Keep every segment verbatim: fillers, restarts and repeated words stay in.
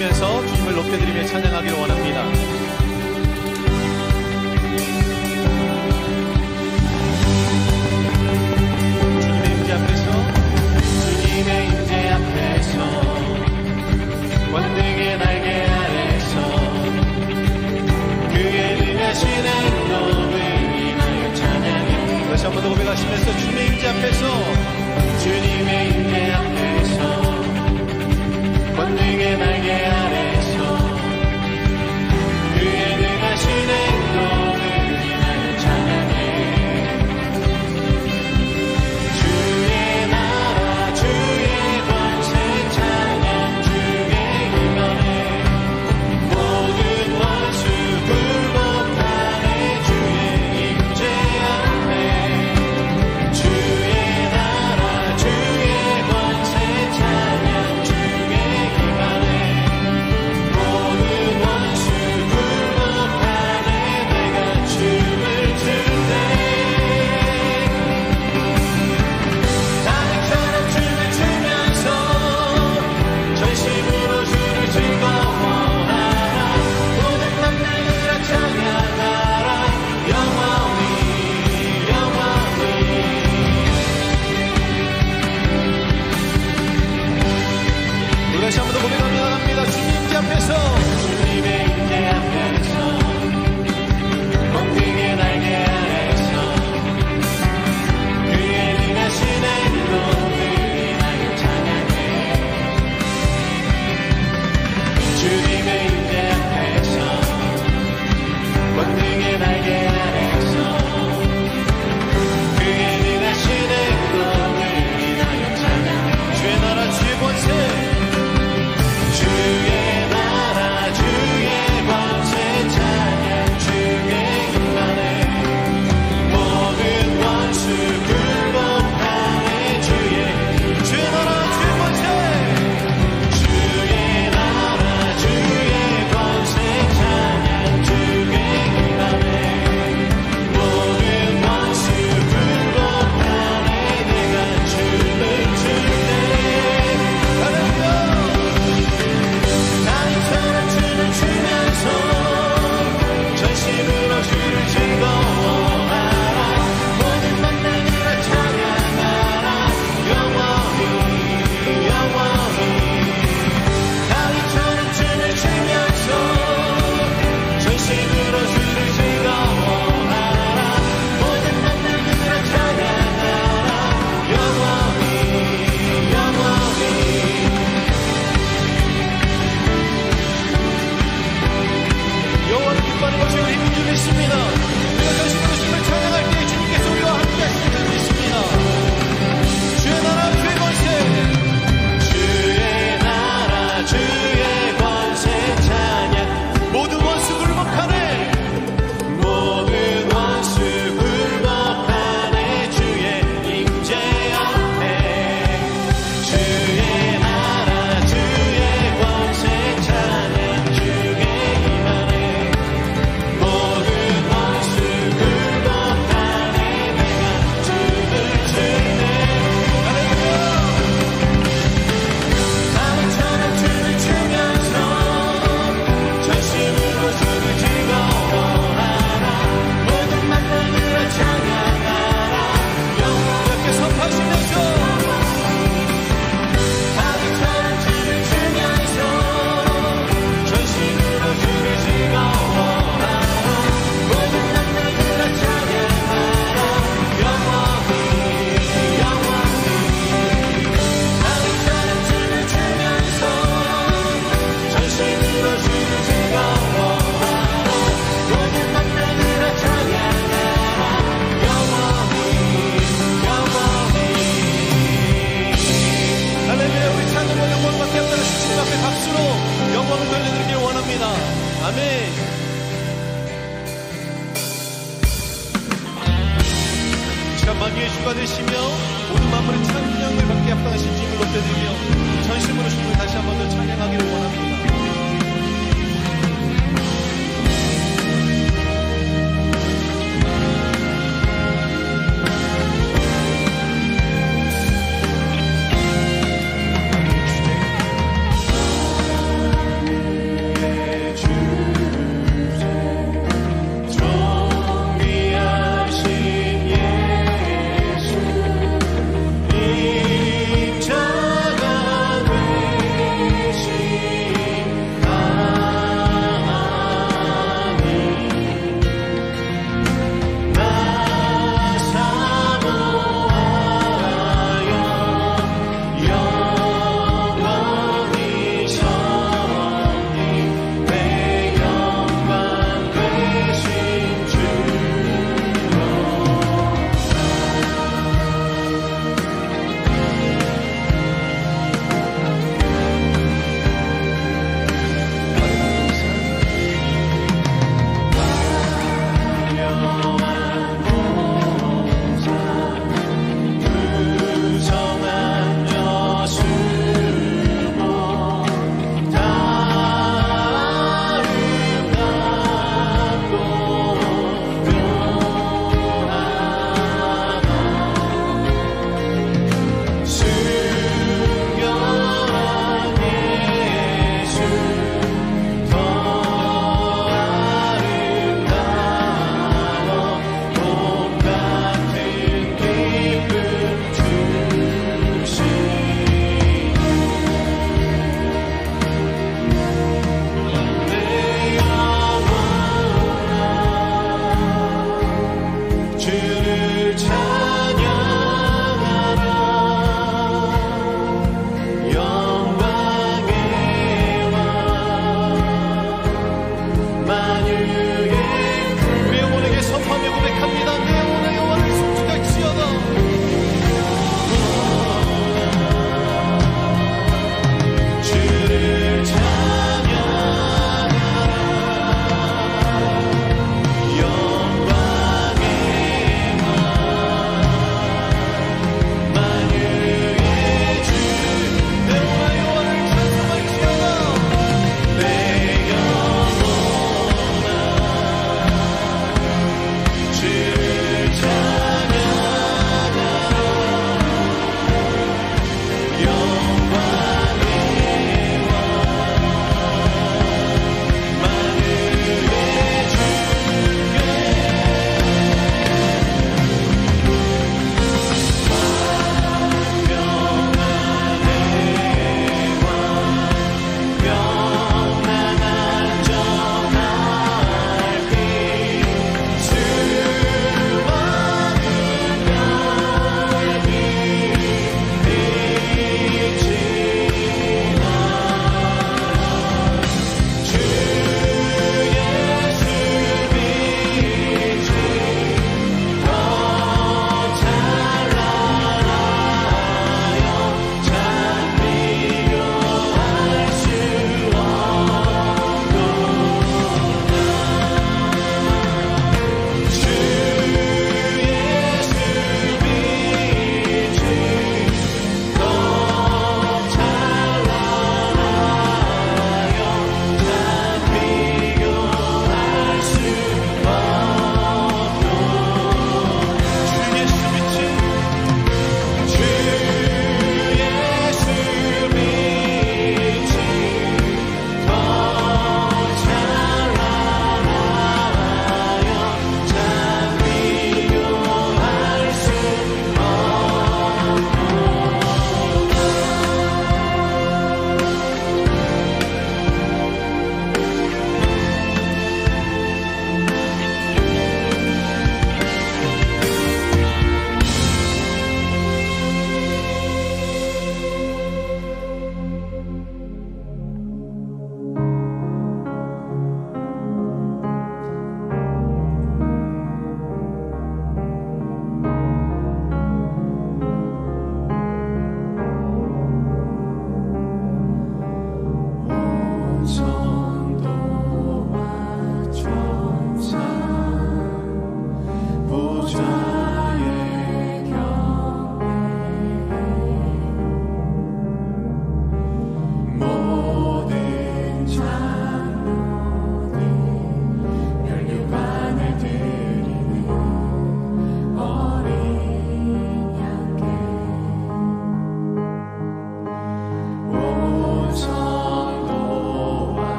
부르면서 주님을 높여드리며 찬양하기를 원합니다. 주님의 임재 앞에서 주님의 임재 앞에서 권능의 날개 아래서 그의 능하신 행동을 인하여 찬양해. 다시 한 번 더 고백하시면서 주님의 임재 앞에서 주님의 임재 앞에서 권능의 날개 아래서 그의 능하신 행동을 인하여 찬양해. 주의 나라 주의 권세 찬양 주의 임하네. 모든 원수 굴복하네. 주의 임재 앞에 주의 나라 주의 권세 찬양 주의 임하네. 모든 원수 굴복하네. 내가 춤을 출때 다윗처럼 춤을 추면서 전심으로 주를 즐거워하라. 모든 만나느라 찬양하라. 영원히 영원히. 우리 다시 한 번 더 고백하며 나갑니다. 주님 임재 앞에서 주님의 임재 앞에서 권능의 날개 아래서 그의 능하신 행동을 인하여 찬양해. 주님의 임재 앞에서 권능의 날개 아래서 그의 능하신 행동을 인하여 찬양해. 주의 나라 주의 권세 주의 나라 주의 권세 찬양 주의 임하네. 모든 원수 굴복하네. 주의 주의 나라 주의 권세 주의 나라 주의 권세 찬양 주의 임하네. 모든 원수 굴복하네. 내가 춤을 출때 할렐루야. 다윗처럼 춤을 추면서 전심으로 주를 즐거워하라. 모든 만나느라 찬양하라. 영원히 영원히. 다윗처럼 춤을 추면서 전심으로 주를 즐거워하라. 모든 만나느라 찬양하라. 영원히 영원히. 여호와를 기뻐하는 것이 우리 힘인 줄 믿습니다. 우리가 전심으로 주님을 찬양할 때 주님께서 우리와 함께 하시는 줄 믿습니다. 주의 나라 주의 권세 주의 나라 주의 권세 찬양. 모든 원수 굴복하네. 모든 원수 굴복하네. 주의 임재 앞에 주의 나라 주의 권세 찬양 주의 임하네. 모든 원수 굴복하네. 내가 춤을 출때 할렐루야. 다윗처럼 춤을 추면서 전심으로 주를 즐거워하라. 모든 만나느라 찬양하라. 영원하게 선포하시면서 다윗처럼 춤을 추면서 전심으로 주를 즐거워하라. 모든 만나느라 찬양하라. 영원히 영원히. 다윗처럼 춤을 추면서 전심으로 주를 즐거워하라. 모든 만나느라 찬양하라. 영원히 영원히. 할렐루야. 우리 찬양과 영광과 깨달은 주님 앞에 박수로 영광을 돌려드리길 원합니다. 아멘. 이 시간 마귀의 주가 되시며 모든 만물의 찬양을 받게 합당하신 주님을 높여드리며 전심으로 주님을 다시 한 번 더 찬양하기를 원합니다.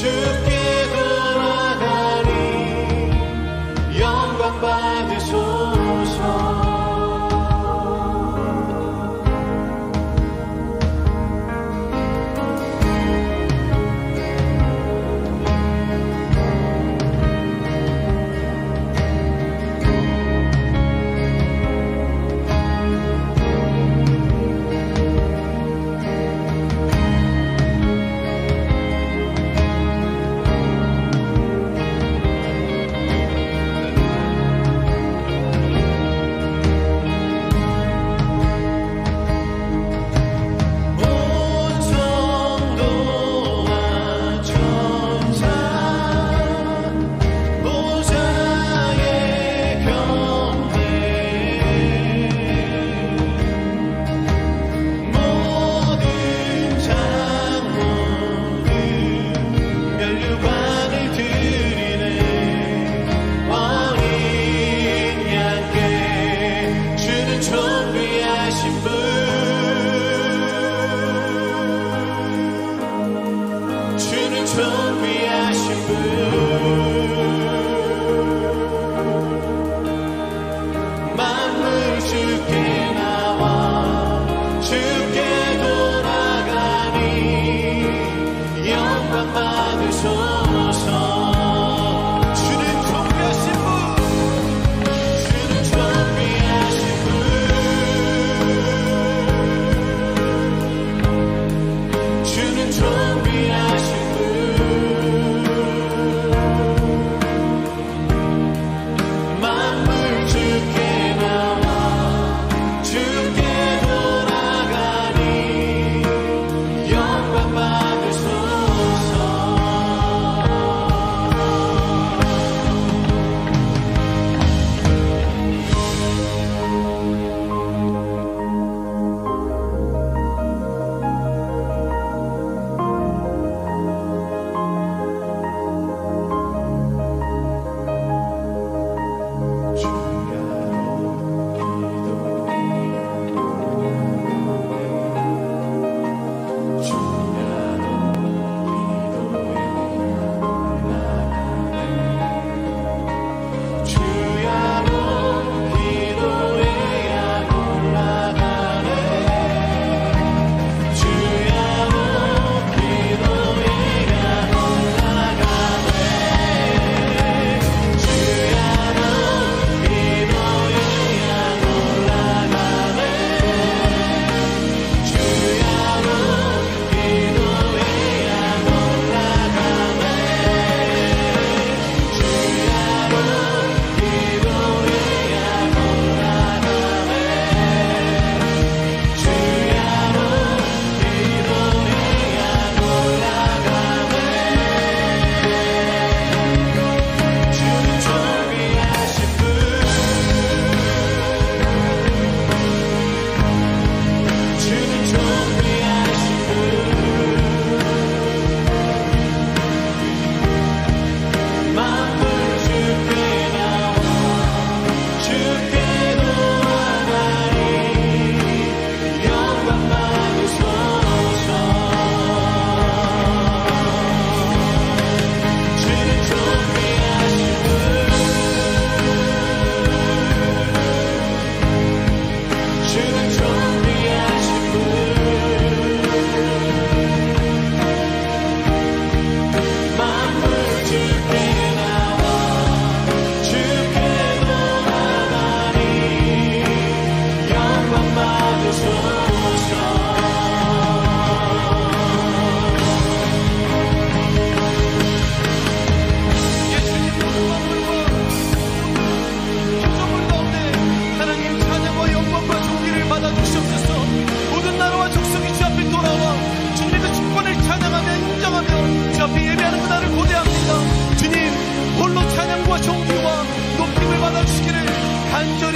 찬양과 존귀와 높임을 받아주시기를 간절히